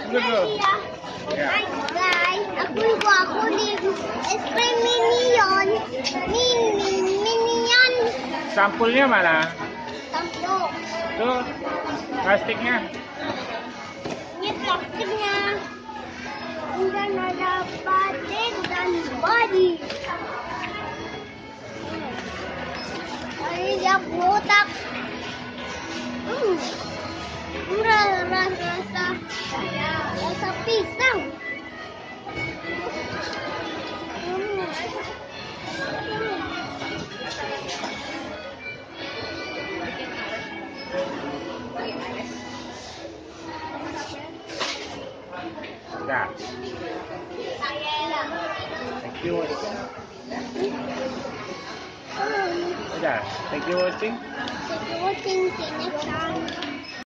Good bro. Yeah. Hi guys, ako ni spray minion. Minion. Sampulnya mana? Tampok. Tuh, plastiknya. Ini plastiknya. Dan ada batik dan body. Ini dia botak. Rasa pisang. Ya. Thank you. Udah, thank you watching. Thank you for watching. See you next time.